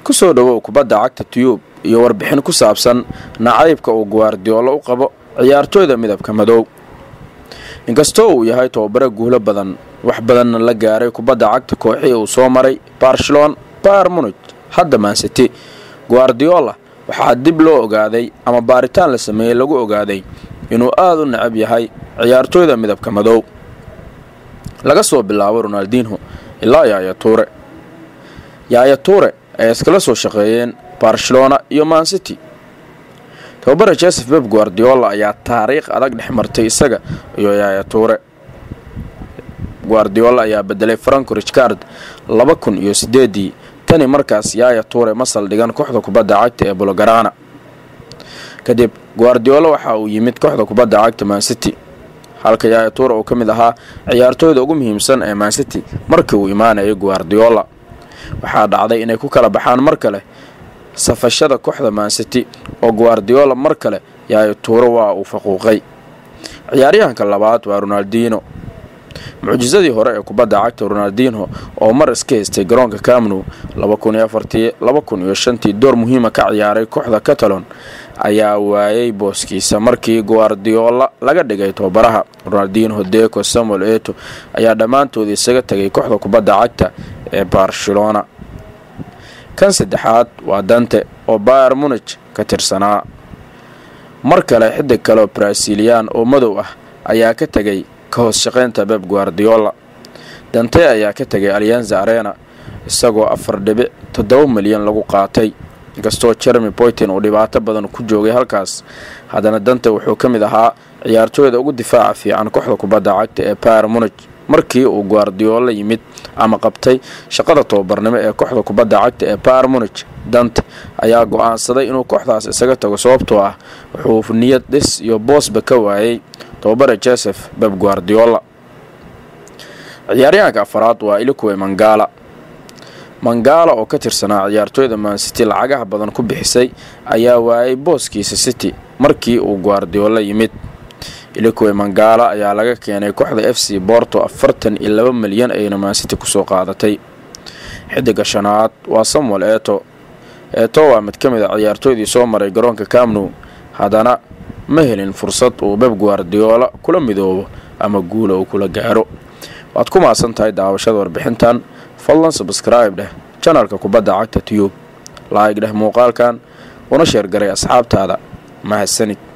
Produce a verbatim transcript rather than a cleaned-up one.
ku soo dhawow kubadda cagta Tube iyo warbixin ku saabsan nacaybka uu Guardiola u qabo ciyaartooyda midabka madow. inkastoo uu yahay tababare guulo badan wax badan la gaaray kubadda cagta kooxii uu soo maray Barcelona, Bayern Munich, hadda Man City, Guardiola waxaa dib loo ogaaday ama baaritaan la sameeyay lagu ogaaday inuu aad u nacab yahay ciyaartooyda midabka madow. laga soo bilaabo Ronaldinho ilaa Yaya Toure. Yaya Toure ay iskala soo shaqeeyeen Barcelona iyo Man City. tababare Joseph Pep Guardiola ayaa taariikh adag dhex martay isaga iyo Yaya Toure. Guardiola ayaa bedelay Franco Rijkaard laba kun iyo sideed tani markaas Yaya Toure ma saldhigan kooxda kubadda cagta ee Blaugrana. kadib Guardiola waxa uu yimid kooxda kubadda cagta Man City, halka Yaya Toure uu ka mid ahaa ciyaartooyda ugu muhiimsan ee Man City markii uu imaanayay Guardiola. waxaa dhacday inay ku kala baxaan mar kale safashada kooxda Man City oo Guardiola mar kale Yaya Toure waa uu faquuqay. ciyaaryahanka labaad waa Ronaldinho. mucjizadii hore ee kubadda cagta Ronaldinho oo mar iska haystay garoonka Camp Nou laba kun iyo afar laba kun iyo shan door muhiim ah ka ciyaaray kooxda Catalan ayaa waayay booskiisa markii Guardiola laga dhigay tababaraha. Ronaldinho, Deco, Samuel Eto'o ayaa dhamaantood isaga tagay kooxda kubadda cagta ee Barcelona. kan saddexaad waa Dante oo Bayern Munich ka tirsanaa. mar kale xidig kale Brazilian oo madow ah ayaa ka tagay ka hoos shaqeynta Pep Guardiola. Dante ayaa ka tagay Allianz Arena isagoo afar dhibic toddoba milyan lagu qaatay. inkastoo Jeremy Boateng uu dhibaato badan ku joogay halkaas, haddana Dante wuxuu ka mid ahaa ciyaartooyda ugu difaaca fiican kooxda kubadda cagta ee Bayern Munich markii uu Guardiola yimid ama qabtay shaqada tababarnimo ee kooxda kubadda cagta ee Bayern Munich. Dante ayaa go'aansaday inuu kooxdaas isaga tago sababtoo ah wuxuu niyad dhis iyo boosba ka waayay tababare Joseph Pep Guardiola. ciyaaryahanka afraad waa Ilkay Mangala. Mangala oo ka tirsanaa ciyaartooyda Man City lacagaha badan ku bixisay ayaa waayay booskiisa City markii uu Guardiola yimid. Ilkay Mangala ayaa laga keenay kooxda F C Porto afartan iyo laba milyan ayna Man City ku soo qaadatay. xidiga shanaad waa Samuel Eto'o. Eto'o waa mid ka mid ah ciyaartooydii soo maray garoonka Camp Nou, haddana ma helin fursad uu Pep Guardiola kula midoobo ama guul uu kula gaaro. waad ku maasan tahay daawashada warbixintan. fadlan subscribe dheh channelka kubadda cagta Tube, like dheh muuqaalkan una share garay asxaabtaada. mahadsanid.